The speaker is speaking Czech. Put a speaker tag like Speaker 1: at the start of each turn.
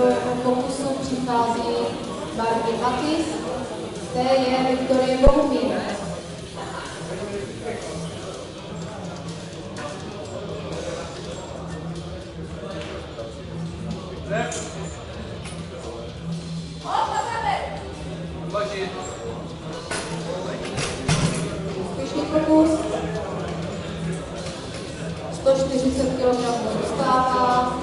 Speaker 1: pokusu přichází Barbie Matis, té je Viktorie Bohumín. Úspěšný pokus. 140 kg zůstává.